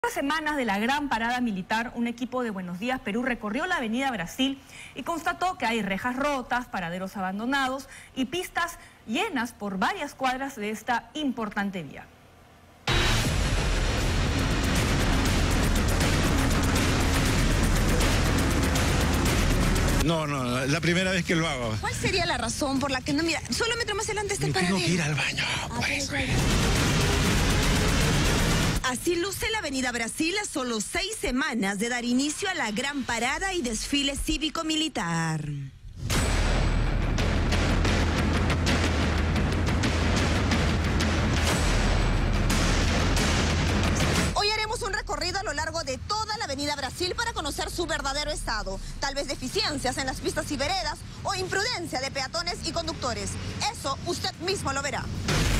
Semanas de la gran parada militar, un equipo de Buenos Días Perú recorrió la avenida Brasil y constató que hay rejas rotas, paraderos abandonados y pistas llenas por varias cuadras de esta importante vía. No, la primera vez que lo hago. ¿Cuál sería la razón por la que no? Mira, solo metro más adelante está el paradero. Tengo que ir al baño, por eso. Así luce la avenida Brasil a solo 6 semanas de dar inicio a la gran parada y desfile cívico-militar. Hoy haremos un recorrido a lo largo de toda la avenida Brasil para conocer su verdadero estado. Tal vez deficiencias en las pistas y veredas o imprudencia de peatones y conductores. Eso usted mismo lo verá.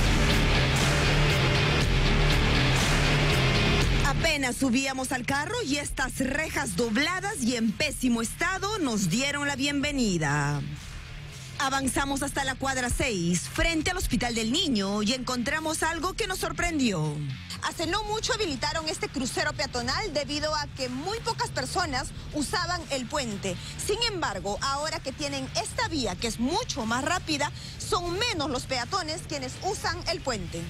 Apenas subíamos al carro y estas rejas dobladas y en pésimo estado nos dieron la bienvenida. Avanzamos hasta la cuadra 6, frente al Hospital del Niño, y encontramos algo que nos sorprendió. Hace no mucho habilitaron este crucero peatonal debido a que muy pocas personas usaban el puente. Sin embargo, ahora que tienen esta vía, que es mucho más rápida, son menos los peatones quienes usan el puente.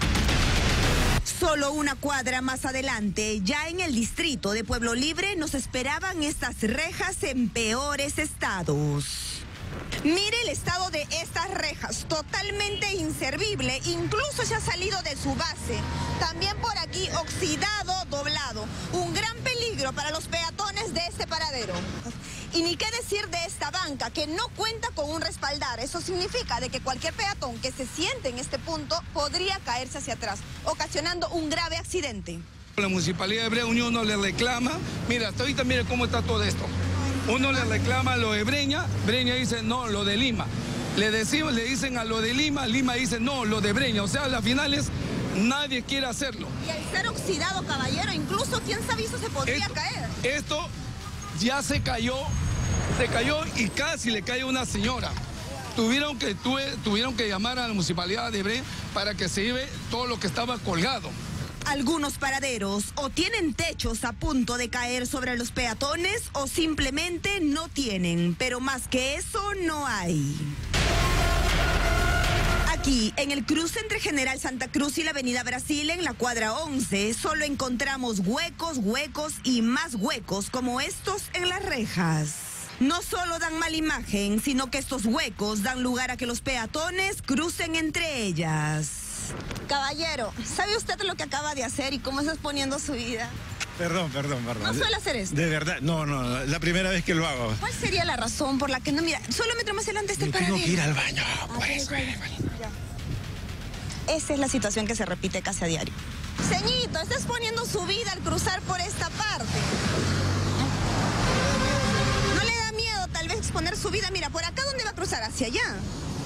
Solo una cuadra más adelante, ya en el distrito de Pueblo Libre, nos esperaban estas rejas en peores estados. Mire el estado de estas rejas, totalmente inservible, incluso se ha salido de su base. También por aquí oxidado, doblado, un gran peligro para los peatones de este paradero. Y ni qué decir de esta banca, que no cuenta con un respaldar. Eso significa de que cualquier peatón que se siente en este punto podría caerse hacia atrás, ocasionando un grave accidente. La Municipalidad de Breña, uno le reclama, mira, hasta ahorita mire cómo está todo esto. Uno le reclama lo de Breña, Breña dice no, lo de Lima. Le dicen a lo de Lima, Lima dice no, lo de Breña. O sea, a las finales nadie quiere hacerlo. Y al ser oxidado, caballero, incluso quién sabe si se podría caer. Esto ya se cayó y casi le cae a una señora. Tuvieron que llamar a la Municipalidad de Breña para que se lleve todo lo que estaba colgado. Algunos paraderos o tienen techos a punto de caer sobre los peatones o simplemente no tienen, pero más que eso no hay. Aquí, en el cruce entre General Santa Cruz y la avenida Brasil, en la cuadra 11, solo encontramos huecos y más huecos como estos en las rejas. No solo dan mala imagen, sino que estos huecos dan lugar a que los peatones crucen entre ellas. Caballero, ¿sabe usted lo que acaba de hacer y cómo está exponiendo su vida? Perdón. ¿No suele hacer esto? De verdad, no, la primera vez que lo hago. ¿Cuál sería la razón por la que no? Mira, solo metro más adelante está el paradero. Tengo que ir al baño, por eso. Esa es la situación que se repite casi a diario. Ceñito, está exponiendo su vida al cruzar por esta parte. ¿No le da miedo tal vez exponer su vida? Mira, por acá, ¿dónde va a cruzar? Hacia allá.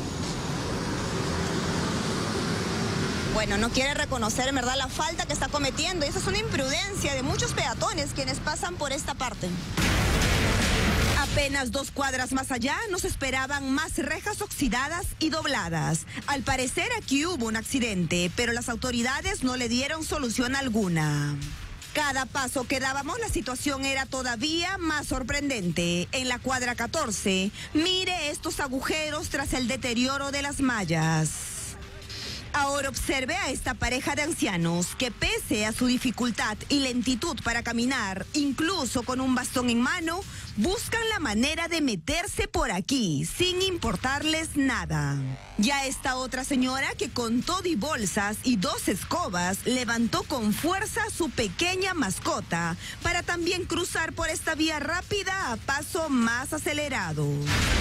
Bueno, no quiere reconocer en verdad la falta que está cometiendo y esa es una imprudencia de muchos peatones quienes pasan por esta parte. Apenas 2 cuadras más allá nos esperaban más rejas oxidadas y dobladas. Al parecer aquí hubo un accidente, pero las autoridades no le dieron solución alguna. Cada paso que dábamos la situación era todavía más sorprendente. En la cuadra 14, mire estos agujeros tras el deterioro de las mallas. Ahora observe a esta pareja de ancianos que pese a su dificultad y lentitud para caminar, incluso con un bastón en mano, buscan la manera de meterse por aquí sin importarles nada. Ya esta otra señora que con todo y bolsas y 2 escobas levantó con fuerza a su pequeña mascota para también cruzar por esta vía rápida a paso más acelerado.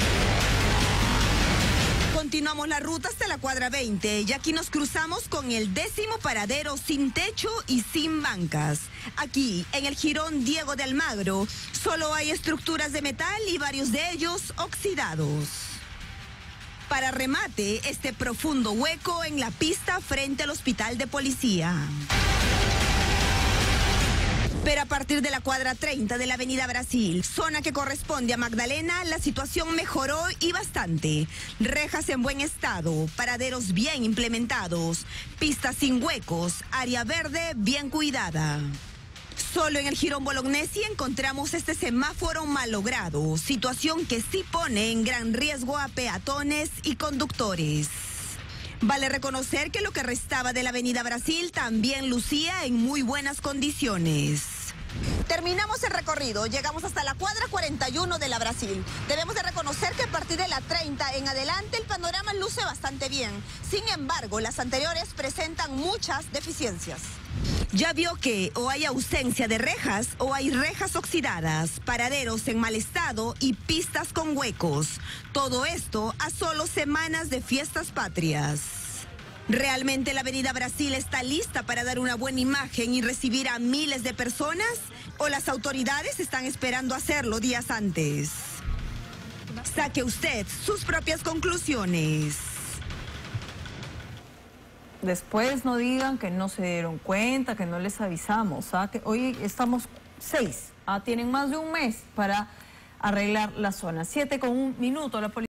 Continuamos la ruta hasta la cuadra 20 y aquí nos cruzamos con el 10º paradero sin techo y sin bancas. Aquí, en el jirón Diego de Almagro, solo hay estructuras de metal y varios de ellos oxidados. Para remate, este profundo hueco en la pista frente al hospital de policía. Pero a partir de la cuadra 30 de la avenida Brasil, zona que corresponde a Magdalena, la situación mejoró y bastante. Rejas en buen estado, paraderos bien implementados, pistas sin huecos, área verde bien cuidada. Solo en el Jirón Bolognesi encontramos este semáforo malogrado, situación que sí pone en gran riesgo a peatones y conductores. Vale reconocer que lo que restaba de la Avenida Brasil también lucía en muy buenas condiciones. Terminamos el recorrido, llegamos hasta la cuadra 41 de la Brasil. Debemos de reconocer que a partir de la 30 en adelante el panorama luce bastante bien. Sin embargo, las anteriores presentan muchas deficiencias. Ya vio que o hay ausencia de rejas o hay rejas oxidadas, paraderos en mal estado y pistas con huecos. Todo esto a solo semanas de fiestas patrias. ¿Realmente la Avenida Brasil está lista para dar una buena imagen y recibir a miles de personas? ¿O las autoridades están esperando hacerlo días antes? Saque usted sus propias conclusiones. Después no digan que no se dieron cuenta, que no les avisamos. Que hoy estamos 6. Tienen más de un mes para arreglar la zona. 7:01. La policía